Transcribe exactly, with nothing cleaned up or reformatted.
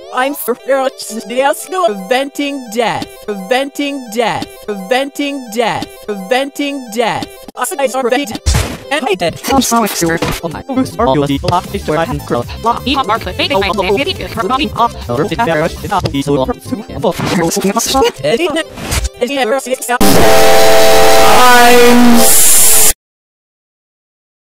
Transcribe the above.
I'm for preventing death, preventing death, preventing death, preventing death. I prevented and I did. I'm sorry, sir. Oh my. Bruce Margulis, Lock, Mister and Crow. Lock, he marked the baby, my baby, is her body off. The roof is bearish, it's not be so up to him. I'm